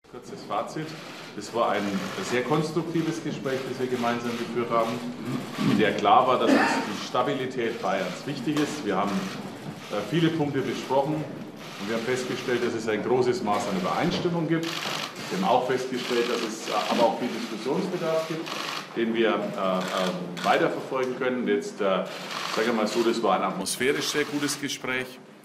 Kurzes Fazit. Es war ein sehr konstruktives Gespräch, das wir gemeinsam geführt haben, in der klar war, dass uns die Stabilität Bayerns wichtig ist. Wir haben viele Punkte besprochen und wir haben festgestellt, dass es ein großes Maß an Übereinstimmung gibt. Wir haben auch festgestellt, dass es aber auch viel Diskussionsbedarf gibt, den wir weiterverfolgen können. Jetzt sage ich mal so, das war ein atmosphärisch sehr gutes Gespräch,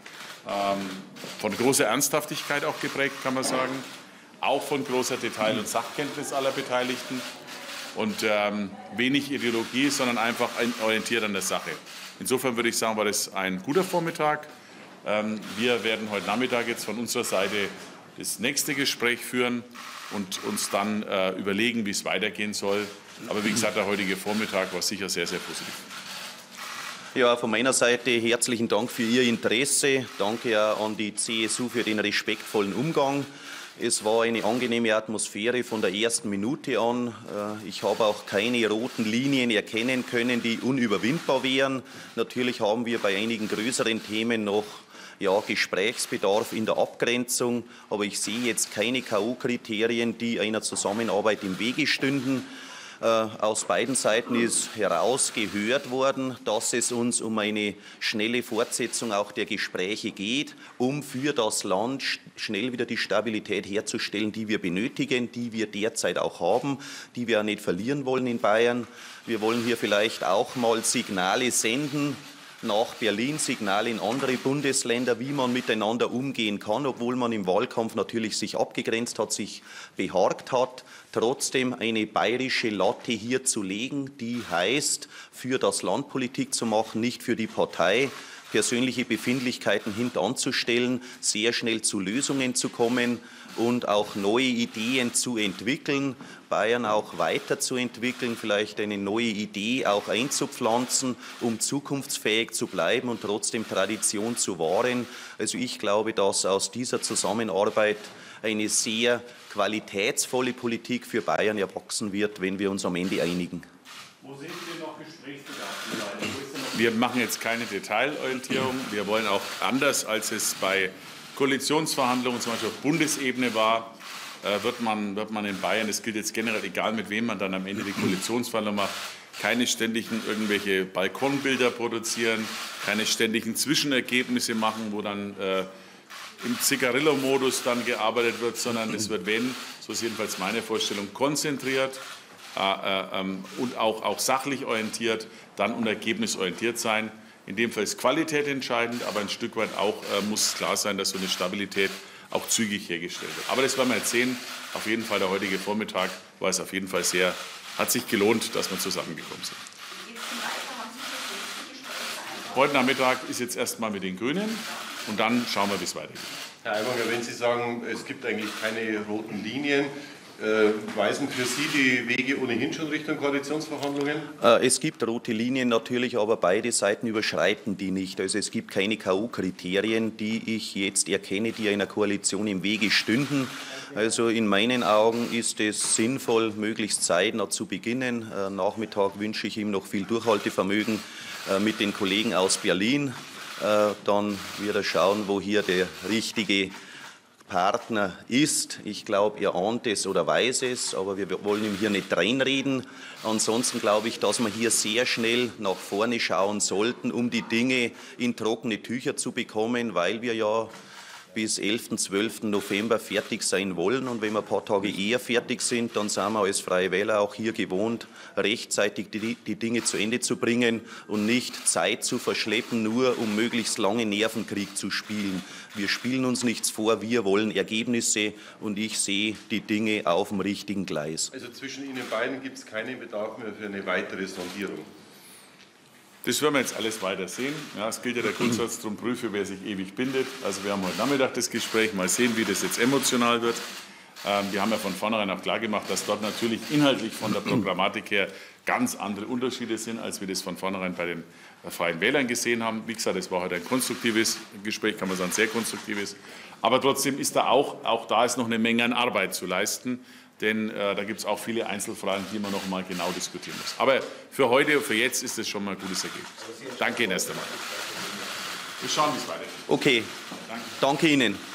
von großer Ernsthaftigkeit auch geprägt, kann man sagen. Auch von großer Detail- und Sachkenntnis aller Beteiligten und wenig Ideologie, sondern einfach orientiert an der Sache. Insofern würde ich sagen, war das ein guter Vormittag. Wir werden heute Nachmittag jetzt von unserer Seite das nächste Gespräch führen und uns dann überlegen, wie es weitergehen soll. Aber wie gesagt, der heutige Vormittag war sicher sehr, sehr positiv. Ja, von meiner Seite herzlichen Dank für Ihr Interesse. Danke auch an die CSU für den respektvollen Umgang. Es war eine angenehme Atmosphäre von der ersten Minute an. Ich habe auch keine roten Linien erkennen können, die unüberwindbar wären. Natürlich haben wir bei einigen größeren Themen noch Gesprächsbedarf in der Abgrenzung, aber ich sehe jetzt keine K.O.-Kriterien, die einer Zusammenarbeit im Wege stünden. Aus beiden Seiten ist herausgehört worden, dass es uns um eine schnelle Fortsetzung auch der Gespräche geht, um für das Land schnell wieder die Stabilität herzustellen, die wir benötigen, die wir derzeit auch haben, die wir auch nicht verlieren wollen in Bayern. Wir wollen hier vielleicht auch mal Signale senden, nach Berlin, Signale in andere Bundesländer, wie man miteinander umgehen kann, obwohl man im Wahlkampf natürlich sich abgegrenzt hat, sich beharrt hat, trotzdem eine bayerische Latte hier zu legen, die heißt, für das Land Politik zu machen, nicht für die Partei, persönliche Befindlichkeiten hintanzustellen, sehr schnell zu Lösungen zu kommen und auch neue Ideen zu entwickeln, Bayern auch weiterzuentwickeln, vielleicht eine neue Idee auch einzupflanzen, um zukunftsfähig zu bleiben und trotzdem Tradition zu wahren. Also ich glaube, dass aus dieser Zusammenarbeit eine sehr qualitätsvolle Politik für Bayern erwachsen wird, wenn wir uns am Ende einigen. Wo sehen Sie denn noch Gesprächsbedarf? Wir machen jetzt keine Detailorientierung. Wir wollen auch anders, als es bei Koalitionsverhandlungen zum Beispiel auf Bundesebene war, wird man in Bayern, das gilt jetzt generell, egal mit wem man dann am Ende die Koalitionsverhandlungen macht, keine ständigen irgendwelche Balkonbilder produzieren, keine ständigen Zwischenergebnisse machen, wo dann im Zigarillo-Modus dann gearbeitet wird, sondern es wird, wenn, so ist jedenfalls meine Vorstellung, konzentriert und auch sachlich orientiert, dann und ergebnisorientiert sein. In dem Fall ist Qualität entscheidend, aber ein Stück weit auch muss klar sein, dass so eine Stabilität auch zügig hergestellt wird. Aber das werden wir jetzt sehen. Auf jeden Fall der heutige Vormittag war es auf jeden Fall hat sich gelohnt, dass wir zusammengekommen sind. Heute Nachmittag ist jetzt erstmal mit den Grünen und dann schauen wir, wie es weitergeht. Herr Aiwanger, wenn Sie sagen, es gibt eigentlich keine roten Linien, weisen für Sie die Wege ohnehin schon Richtung Koalitionsverhandlungen? Es gibt rote Linien natürlich, aber beide Seiten überschreiten die nicht. Also es gibt keine K.O.-Kriterien, die ich jetzt erkenne, die einer Koalition im Wege stünden. Also in meinen Augen ist es sinnvoll, möglichst zeitnah zu beginnen. Nachmittag wünsche ich ihm noch viel Durchhaltevermögen mit den Kollegen aus Berlin. Dann wird er schauen, wo hier der richtige Partner ist. Ich glaube, er ahnt es oder weiß es, aber wir wollen ihm hier nicht reinreden. Ansonsten glaube ich, dass wir hier sehr schnell nach vorne schauen sollten, um die Dinge in trockene Tücher zu bekommen, weil wir ja bis 11. 12. November fertig sein wollen. Und wenn wir ein paar Tage eher fertig sind, dann sind wir als Freie Wähler auch hier gewohnt, rechtzeitig die Dinge zu Ende zu bringen und nicht Zeit zu verschleppen, nur um möglichst lange Nervenkrieg zu spielen. Wir spielen uns nichts vor, wir wollen Ergebnisse und ich sehe die Dinge auf dem richtigen Gleis. Also zwischen Ihnen beiden gibt es keinen Bedarf mehr für eine weitere Sondierung? Das werden wir jetzt alles weiter sehen. Ja, es gilt ja der Grundsatz, darum prüfe, wer sich ewig bindet. Also wir haben heute Nachmittag das Gespräch, mal sehen, wie das jetzt emotional wird. Wir haben ja von vornherein auch klar gemacht, dass dort natürlich inhaltlich von der Programmatik her ganz andere Unterschiede sind, als wir das von vornherein bei den Freien Wählern gesehen haben. Wie gesagt, es war heute ein konstruktives Gespräch, kann man sagen, sehr konstruktives. Aber trotzdem ist da auch da ist noch eine Menge an Arbeit zu leisten. Denn da gibt es auch viele Einzelfragen, die man noch mal genau diskutieren muss. Aber für heute, für jetzt ist das schon mal ein gutes Ergebnis. Danke Ihnen erst einmal. Wir schauen, wie es weitergeht. Okay, danke Ihnen.